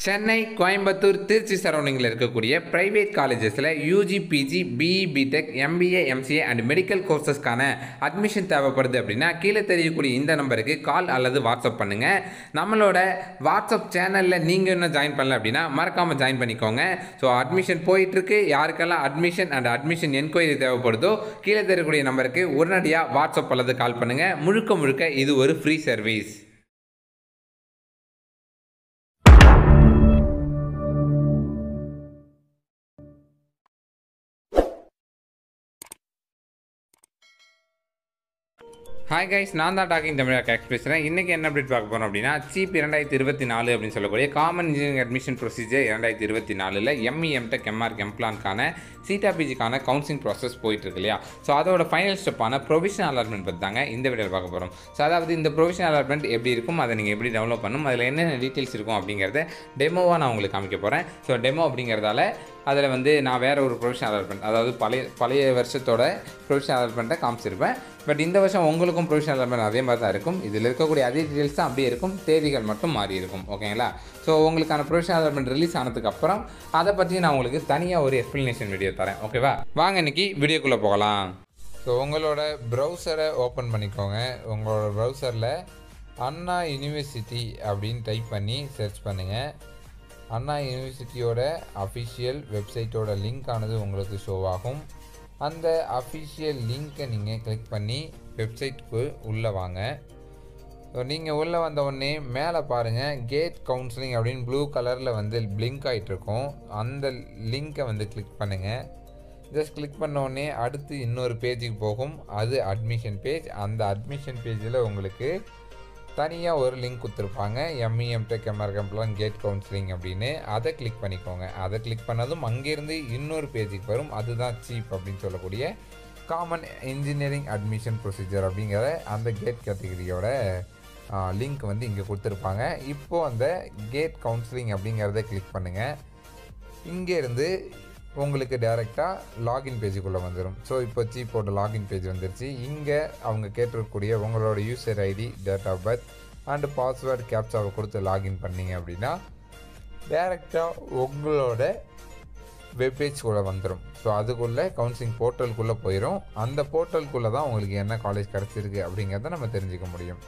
சென்னை, கோயம்புத்தூர், திருச்சி சரௌண்டிங்கில் இருக்கக்கூடிய பிரைவேட் காலேஜஸில் UG, PG, BE, BTech, MBA, MCA and medical கோர்சஸ்க்கான அட்மிஷன் தேவைப்படுது அப்படின்னா கீழே தெரியக்கூடிய இந்த நம்பருக்கு கால் அல்லது வாட்ஸ்அப் பண்ணுங்கள். நம்மளோட வாட்ஸ்அப் சேனலில் நீங்கள் இன்னும் ஜாயின் பண்ணல அப்படின்னா மறக்காமல் ஜாயின் பண்ணிக்கோங்க. ஸோ அட்மிஷன் போயிட்டுருக்கு. யாருக்கெல்லாம் அட்மிஷன் அண்ட் அட்மிஷன் என்கொயரி தேவைப்படுதோ கீழே தெரியக்கூடிய நம்பருக்கு உடனடியாக வாட்ஸ்அப் அல்லது கால் பண்ணுங்கள். முழுக்க இது ஒரு ஃப்ரீ சர்வீஸ். ஹாய் கைஸ், நான் தான் டாக்கிங் தமிழ் கேக்ஸ் பேசுகிறேன். இன்றைக்கி என்ன அப்டேட் பார்க்க போகிறோம் அப்படின்னா சீப் 2024 அப்படின்னு சொல்லக்கூடிய common engineering admission procedure 2024 ME, MTech, MArch, எம்ப்ளான்கான சீட்டா பிஜிக்கான கவுன்சிலிங் ப்ராசஸ் போயிட்டுருக்கு இல்லையா. ஸோ அதோட ஃபைனல் ஸ்டெப்பான ப்ரொவிஷனல் அலாட்மெண்ட் பற்றி தாங்க இந்த வீடியோவில் பார்க்க போகிறோம். ஸோ அதாவது இந்த ப்ரொவிஷனல் அலாட்மெண்ட் எப்படி இருக்கும், அதை நீங்கள் எப்படி டவுன்லோட் பண்ணணும், அதில் என்னென்ன டீட்டெயில்ஸ் இருக்கும் அப்படிங்கிறத டெமோவாக நான் உங்களுக்கு காமிக்க போகிறேன். ஸோ டெமோ அப்படிங்கிறதால அதில் நான் வேறு ஒரு ப்ரொவிஷனல் அலாட்மெண்ட், அதாவது பழைய வருஷத்தோட ப்ரொவிஷனல் அலாட்மெண்ட்டை காமிச்சிருப்பேன். பட் இந்த வருஷம் உங்களுக்கும் ப்ரொவிஷனல் அலாட்மெண்ட் அதே மாதிரி தான் இருக்கும். இதில் இருக்கக்கூடிய அதே டீட்டெயில்ஸ் தான் அப்படியே இருக்கும், தேதிகள் மட்டும் மாறி இருக்கும். ஓகேங்களா. ஸோ உங்களுக்கான ப்ரொவிஷனல் அலாட்மெண்ட் ரிலீஸ் ஆனதுக்கப்புறம் அதை பற்றி நான் உங்களுக்கு தனியாக ஒரு எக்ஸ்ப்ளனேஷன் வீடியோ தரேன். ஓகேவா, வாங்க இன்றைக்கி வீடியோக்குள்ளே போகலாம். ஸோ உங்களோட ப்ரௌசரை ஓப்பன் பண்ணிக்கோங்க. உங்களோட ப்ரௌசரில் அண்ணா யூனிவர்சிட்டி அப்படின்னு டைப் பண்ணி சர்ச் பண்ணுங்கள். அண்ணா யூனிவர்சிட்டியோட அஃபிஷியல் வெப்சைட்டோட லிங்க் ஆனது உங்களுக்கு ஷோ ஆகும். அந்த அஃபிஷியல் லிங்க்கை நீங்கள் கிளிக் பண்ணி வெப்சைட்டுக்கு உள்ளே வாங்க. நீங்கள் உள்ளே வந்த உடனே மேலே பாருங்கள், கேட் கவுன்சிலிங் அப்படின்னு ப்ளூ கலரில் பிளிங்க் ஆகிட்ருக்கும். அந்த லிங்க்கை கிளிக் பண்ணுங்கள். ஜஸ்ட் கிளிக் பண்ண உடனே அடுத்து இன்னொரு பேஜுக்கு போகும். அது அட்மிஷன் பேஜ். அந்த அட்மிஷன் பேஜில் உங்களுக்கு தனியாக ஒரு லிங்க் கொடுத்துருப்பாங்க, ME, MTech, MArch, MPlan GATE counselling அப்படின்னு. அதை கிளிக் பண்ணிக்கோங்க. அதை கிளிக் பண்ணதும் அங்கேருந்து இன்னொரு பேஜுக்கு வரும். அதுதான் சீப் அப்படின்னு சொல்லக்கூடிய காமன் இன்ஜினியரிங் அட்மிஷன் ப்ரொசீஜர் அப்படிங்கிற அந்த கேட் கேட்டகரியோட லிங்க் இங்கே கொடுத்துருப்பாங்க. இப்போது அந்த கேட் கவுன்சிலிங் அப்படிங்கிறத கிளிக் பண்ணுங்கள். இங்கேருந்து உங்களுக்கு டைரெக்டாக லாகின் பேஜுக்குள்ளே வந்துடும். ஸோ இப்போ சீப்போட லாகின் பேஜ் வந்துருச்சு. இங்கே அவங்க கேட்டிருக்கக்கூடிய உங்களோட user ID, date of birth and password கேப்சாவை கொடுத்து லாகின் பண்ணிங்க அப்படின்னா டைரெக்டாக உங்களோட வெப்பேஜ்குள்ளே வந்துடும். ஸோ அதுக்குள்ளே கவுன்சிலிங் போர்ட்டலுக்குள்ளே போயிடும். அந்த போர்ட்டலுக்குள்ளே தான் உங்களுக்கு என்ன காலேஜ் கிடச்சிருக்கு அப்படிங்கிறத நம்ம தெரிஞ்சுக்க முடியும்.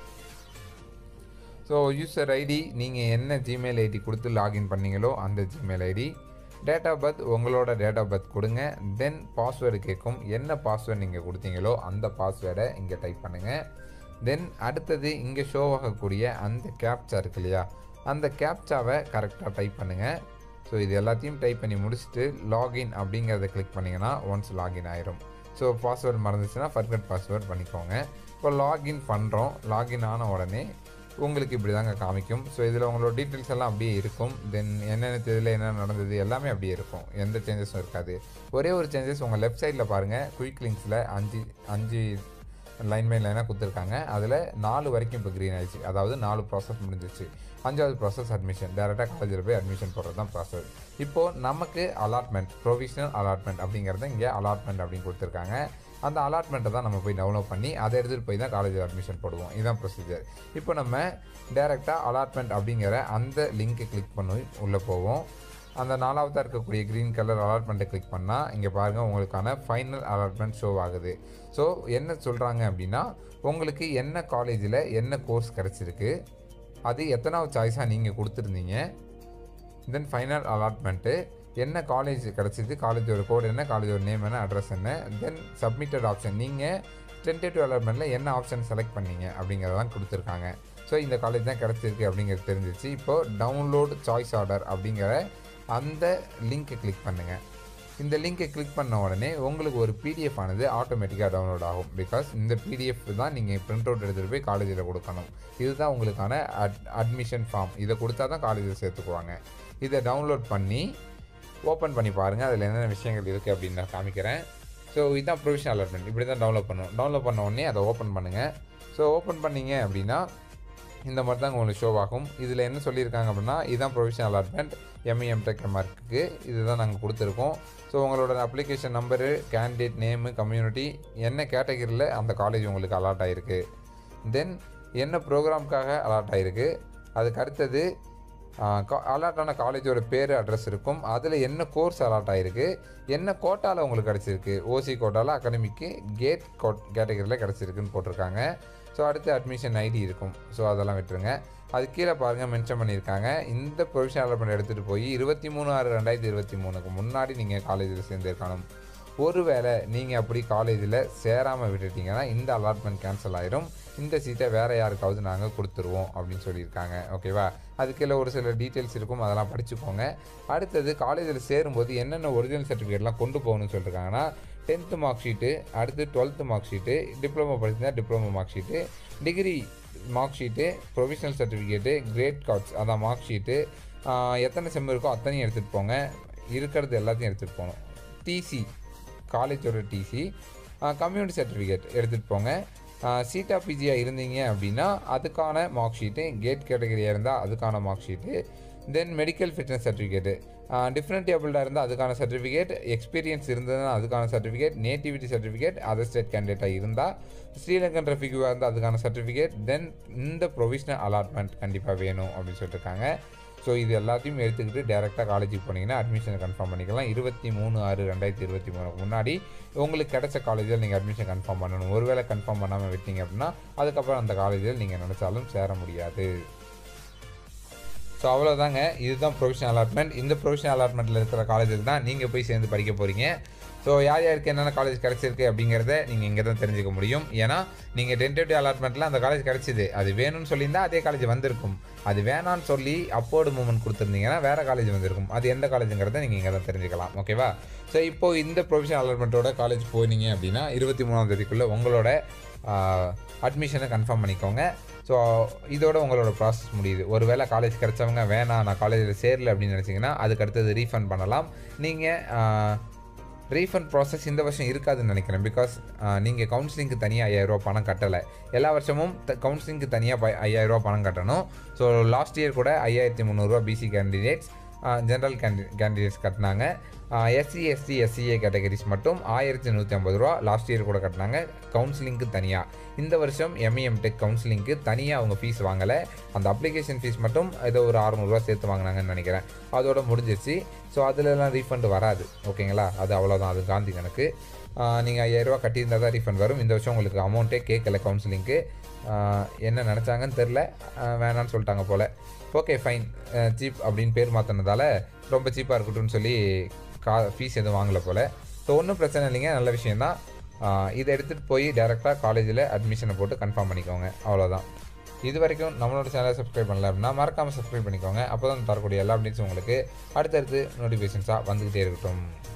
ஸோ யூசர் ஐடி, நீங்கள் என்ன ஜிமெயில் ஐடி கொடுத்து லாகின் பண்ணீங்களோ அந்த Gmail ID, date of birth உங்களோட டேட் ஆஃப் பர்த் கொடுங்க. தென் பாஸ்வேர்டு கேட்கும். என்ன பாஸ்வேர்டு நீங்கள் கொடுத்தீங்களோ அந்த பாஸ்வேர்டை இங்கே டைப் பண்ணுங்கள். தென் அடுத்தது இங்கே ஷோ ஆகக்கூடிய அந்த கேப்சா இருக்கு இல்லையா, அந்த கேப்சாவை கரெக்டாக டைப் பண்ணுங்கள். ஸோ இது எல்லாத்தையும் டைப் பண்ணி முடிச்சுட்டு லாகின் அப்படிங்கிறத கிளிக் பண்ணிங்கன்னா ஒன்ஸ் லாகின் ஆயிரும். ஸோ பாஸ்வேர்டு மறந்துச்சுன்னா ஃபர்கட் பாஸ்வேர்டு பண்ணிக்கோங்க. இப்போ லாகின் பண்ணுறோம். லாகின் ஆன உடனே உங்களுக்கு இப்படி தாங்க காமிக்கும். ஸோ இதில் உங்களோட டீட்டெயில்ஸ் எல்லாம் அப்படியே இருக்கும். தென் என்னென்ன தேதியில் என்ன நடந்தது எல்லாமே அப்படியே இருக்கும், எந்த சேஞ்சஸும் இருக்காது. ஒரே ஒரு சேஞ்சஸ் உங்கள் லெஃப்ட் சைடில் பாருங்கள், குயிக் லிங்க்ஸில் அஞ்சு லைன் பை லைனாக கொடுத்துருக்காங்க. அதில் 4 வரைக்கும் இப்போ க்ரீன் ஆயிடுச்சு. அதாவது 4 ப்ராசஸ் முடிஞ்சிச்சு. 5வது ப்ராசஸ் அட்மிஷன். டேரெக்டாக காலேஜில் போய் அட்மிஷன் போடுறது தான் ப்ராசஸ். இப்போது நமக்கு அலாட்மெண்ட், ப்ரொவிஷனல் அலாட்மெண்ட் அப்படிங்கிறத இங்கே அலாட்மெண்ட் அப்படின்னு கொடுத்துருக்காங்க. அந்த அலாட்மெண்ட்டை தான் நம்ம போய் டவுன்லோட் பண்ணி அதை எடுத்துகிட்டு போய் தான் காலேஜில் அட்மிஷன் போடுவோம். இதுதான் ப்ரொசீஜர். இப்போ நம்ம டேரெக்டாக அலாட்மெண்ட் அப்படிங்கிற அந்த லிங்க்கை கிளிக் பண்ணி உள்ளே போவோம். அந்த 4வதாக இருக்கக்கூடிய க்ரீன் கலர் அலாட்மெண்ட்டை கிளிக் பண்ணால் இங்கே பாருங்கள், உங்களுக்கான ஃபைனல் அலாட்மெண்ட் ஷோ ஆகுது. ஸோ என்ன சொல்கிறாங்க அப்படின்னா, உங்களுக்கு என்ன காலேஜில் என்ன கோர்ஸ் கிடச்சிருக்கு, அது எத்தனாவது சாய்ஸாக நீங்கள் கொடுத்துருந்தீங்க, தென் ஃபைனல் அலாட்மெண்ட்டு, என்ன காலேஜ் கிடச்சிது, காலேஜோட கோட் என்ன, காலேஜோட நேம் என்ன, அட்ரஸ் என்ன, தென் சப்மிட்டட் ஆப்ஷன், நீங்கள் டென்டேட்டிவ் அலாட்மெண்ட்டில் என்ன ஆப்ஷன் செலக்ட் பண்ணீங்க அப்படிங்கிறதான் கொடுத்துருக்காங்க. ஸோ இந்த காலேஜ் தான் கிடச்சிருக்கு அப்படிங்கிறது தெரிஞ்சிச்சு. இப்போது டவுன்லோட் சாய்ஸ் ஆர்டர் அப்படிங்கிற அந்த லிங்க்கை கிளிக் பண்ணுங்கள். இந்த லிங்க்கை கிளிக் பண்ண உடனே உங்களுக்கு ஒரு பிடிஎஃப் ஆனது ஆட்டோமேட்டிக்காக டவுன்லோட் ஆகும். பிகாஸ் இந்த பிடிஎஃப் தான் நீங்கள் பிரிண்ட் அவுட் எடுத்துகிட்டு போய் காலேஜில் கொடுக்கணும். இதுதான் உங்களுக்கான அட்மிஷன் ஃபார்ம். இதை கொடுத்தா தான் காலேஜில் சேர்த்துக்குவாங்க. இதை டவுன்லோட் பண்ணி ஓப்பன் பண்ணி பாருங்கள், அதில் என்னென்ன விஷயங்கள் இருக்குது அப்படின்னு நான் காமிக்கிறேன். ஸோ இதுதான் ப்ரொவிஷனல் அலாட்மெண்ட். இப்படி தான் டவுன்லோட் பண்ணணும். டவுன்லோட் பண்ண உடனே அதை ஓப்பன் பண்ணுங்கள். ஸோ ஓப்பன் பண்ணிங்க அப்படின்னா இந்த மாதிரி தான் உங்களுக்கு ஷோ ஆகும். இதில் என்ன சொல்லியிருக்காங்க அப்படின்னா, இதுதான் ப்ரொவிஷனல் அலாட்மெண்ட் எம்இ, எம்டெக், எம்ஆர்க்கு இதுதான் நாங்கள் கொடுத்துருக்கோம். ஸோ உங்களோட application number, candidate name, community, என்ன கேட்டகரியில் அந்த காலேஜ் உங்களுக்கு அலாட் ஆகிருக்கு, தென் என்ன ப்ரோக்ராமுக்காக அலாட் ஆகிருக்கு, அதுக்கு அடுத்தது அலாட் ஆன காலேஜோட பேர் அட்ரஸ் இருக்கும். அதில் என்ன கோர்ஸ் அலாட் ஆகிருக்கு, என்ன கோட்டாவில் உங்களுக்கு கிடச்சிருக்கு, ஓசி கோட்டாவில் அகாடமிக்கு கேட் கேட்டகரியில் கிடச்சிருக்குன்னு போட்டிருக்காங்க. ஸோ அடுத்து அட்மிஷன் ஐடி இருக்கும். ஸோ அதெல்லாம் விட்டுருங்க. அது கீழே பாருங்கள் மென்ஷன் பண்ணியிருக்காங்க. இந்த ப்ரொவிஷனல் அலாட்மெண்ட் எடுத்துகிட்டு போய் 23/6/2023 முன்னாடி நீங்கள் காலேஜில் சேர்ந்துருக்கணும். ஒருவேளை நீங்கள் அப்படி காலேஜில் சேராமல் விட்டுட்டிங்கன்னா இந்த அலாட்மெண்ட் கேன்சல் ஆயிரும். இந்த சீட்டை வேறு யாருக்காவது நாங்கள் கொடுத்துருவோம் அப்படின்னு சொல்லியிருக்காங்க. ஓகேவா? அதுக்கெல்லாம் ஒரு சில டீட்டெயில்ஸ் இருக்கும், அதெல்லாம் படிச்சுக்கோங்க. அடுத்தது காலேஜில் சேரும்போது என்னென்ன ஒரிஜினல் சர்டிஃபிகேட்லாம் கொண்டு போகணும்னு சொல்லியிருக்காங்கன்னா 10th மார்க் ஷீட்டு, அடுத்து 12th மார்க் ஷீட்டு, டிப்ளமோ படிச்சிருந்தா diploma mark sheet, degree mark sheet, provisional certificate, grade cards அதான் மார்க் ஷீட்டு, எத்தனை செம் இருக்கோ அத்தனையும் எடுத்துகிட்டு போங்க. இருக்கிறது எல்லாத்தையும் எடுத்துகிட்டு போகணும். டிசி காலேஜோட டிசி, கம்யூனிட்டி சர்டிஃபிகேட் எடுத்துகிட்டு போங்க. சீட்டா பிஜியாக இருந்தீங்க அப்படின்னா அதுக்கான மார்க் ஷீட்டு, கேட் கேட்டகரியாக இருந்தால் அதுக்கான mark sheet, then medical fitness certificate, different டேபிளாக இருந்தால் அதுக்கான சர்டிஃபிகேட், எக்ஸ்பீரியன்ஸ் இருந்ததுன்னா அதுக்கான certificate, nativity certificate other state கேண்டிடேட்டாக இருந்தால், ஸ்ரீலங்கன் ரெஃப்யூஜியாக இருந்தால் அதுக்கான சர்டிஃபிகேட், தென் இந்த ப்ரொவிஷனல் அலாட்மெண்ட் கண்டிப்பாக வேணும் அப்படின்னு சொல்லியிருக்காங்க. ஸோ இது எல்லாத்தையும் எடுத்துக்கிட்டு டேரெக்டாக காலேஜுக்கு போனீங்கன்னா அட்மிஷனை கன்ஃபார்ம் பண்ணிக்கலாம். 23/6/2023 முன்னாடி உங்களுக்கு கிடைச்ச காலேஜில் நீங்கள் அட்மிஷன் கன்ஃபார்ம் பண்ணணும். ஒருவேளை கன்ஃபார்ம் பண்ணாமல் விட்டீங்க அப்படின்னா அதுக்கப்புறம் அந்த காலேஜில் நீங்கள் நினச்சாலும் சேர முடியாது. ஸோ அவ்வளோதாங்க, இதுதான் ப்ரொவிஷனல் அலாட்மெண்ட். இந்த ப்ரொவிஷனல் அலாட்மெண்ட்டில் இருக்கிற காலேஜில் தான் நீங்கள் போய் சேர்ந்து படிக்க போகிறீங்க. ஸோ யார் யாருக்கு என்னென்ன காலேஜ் கிடச்சிருக்கு அப்படிங்கிறத நீங்கள் இங்கே தான் தெரிஞ்சுக்க முடியும். ஏன்னா நீங்கள் டென்டேட்டிவ் அலாட்மெண்ட்டில் அந்த காலேஜ் கிடச்சிது, அது வேணும்னு சொல்லியிருந்தால் அதே காலேஜ் வந்திருக்கும். அது வேணான்னு சொல்லி அப்போர்டு மூவ்மெண்ட் கொடுத்துருந்தீங்கன்னா வேறு காலேஜ் வந்திருக்கும். அது எந்த காலேஜுங்கிறத நீங்கள் இங்கே தான் தெரிஞ்சுக்கலாம். ஓகேவா? ஸோ இப்போது இந்த ப்ரொவிஷனல் அலாட்மெண்ட்டோட காலேஜ் போனீங்க அப்படின்னா 23ஆம் தேதிக்குள்ளே உங்களோட அட்மிஷனை கன்ஃபார்ம் பண்ணிக்கோங்க. ஸோ இதோட உங்களோட ப்ராசஸ் முடியுது. ஒரு வேளை காலேஜ் கிடச்சவங்க வேணாம் நான் காலேஜில் சேரல அப்படின்னு நினச்சிங்கன்னா அதுக்கு அடுத்தது ரீஃபண்ட் பண்ணலாம். நீங்கள் ரீஃபண்ட் ப்ராசஸ் இந்த வருஷம் இருக்காதுன்னு நினைக்கிறேன். பிகாஸ் நீங்கள் கவுன்சிலிங்க்கு தனியாக 5000 ரூபா பணம் கட்டலை. எல்லா வருஷமும் கவுன்சிலிங்க்கு தனியாக 5000 ரூபா பணம் கட்டணும். ஸோ லாஸ்ட் இயர் கூட 5300 ரூபா பிசி கேண்டிடேட்ஸ், ஜென்ரல் கேண்டிடேட்ஸ் கட்டினாங்க. எஸ்சி எஸ்டி எஸ்சிஏ கேட்டகரிஸ் மட்டும் 1150 ரூபா லாஸ்ட் இயர் கூட கட்டினாங்க கவுன்சிலிங்க்கு தனியாக. இந்த வருஷம் Mtech கவுன்சிலிங்க்கு தனியாக அவங்க ஃபீஸ் வாங்கலை. அந்த அப்ளிகேஷன் ஃபீஸ் மட்டும் ஏதோ ஒரு 600 ரூபா சேர்த்து வாங்கினாங்கன்னு நினைக்கிறேன். அதோட முடிஞ்சிருச்சு. ஸோ அதிலலாம் ரீஃபண்ட் வராது. ஓகேங்களா? அது அவ்வளோதான், அது காந்தி கணக்கு. நீங்கள் 5000 ரூபா கட்டியிருந்தால் தான் ரீஃபண்ட் வரும். இந்த வருஷம் உங்களுக்கு அமௌண்ட்டே கேட்கல கவுன்சிலிங்க்கு. என்ன நினச்சாங்கன்னு தெரில, வேணான்னு சொல்லிட்டாங்க போல். ஓகே ஃபைன், சீப் அப்படின்னு பேர் மாற்றினதால ரொம்ப சீப்பாக இருக்கட்டும்னு சொல்லி ஃபீஸ் எதுவும் வாங்கலை போல். ஸோ ஒன்றும் பிரச்சனை இல்லைங்க, நல்ல விஷயந்தான். இதை எடுத்துகிட்டு போய் டேரெக்டாக காலேஜில் அட்மிஷனை போட்டு கன்ஃபார்ம் பண்ணிக்கோங்க. அவ்வளோதான். இது வரைக்கும் நம்மளோட சேனலை சப்ஸ்கிரைப் பண்ணல அப்படின்னா மறக்காமல் சப்ஸ்கிரைப் பண்ணிக்கோங்க. அப்போ தான் தரக்கூடிய எல்லா அப்டேட்ஸும் உங்களுக்கு அடுத்தடுத்து நோட்டிஃபிகேஷன்ஸாக வந்துக்கிட்டே இருக்கட்டும்.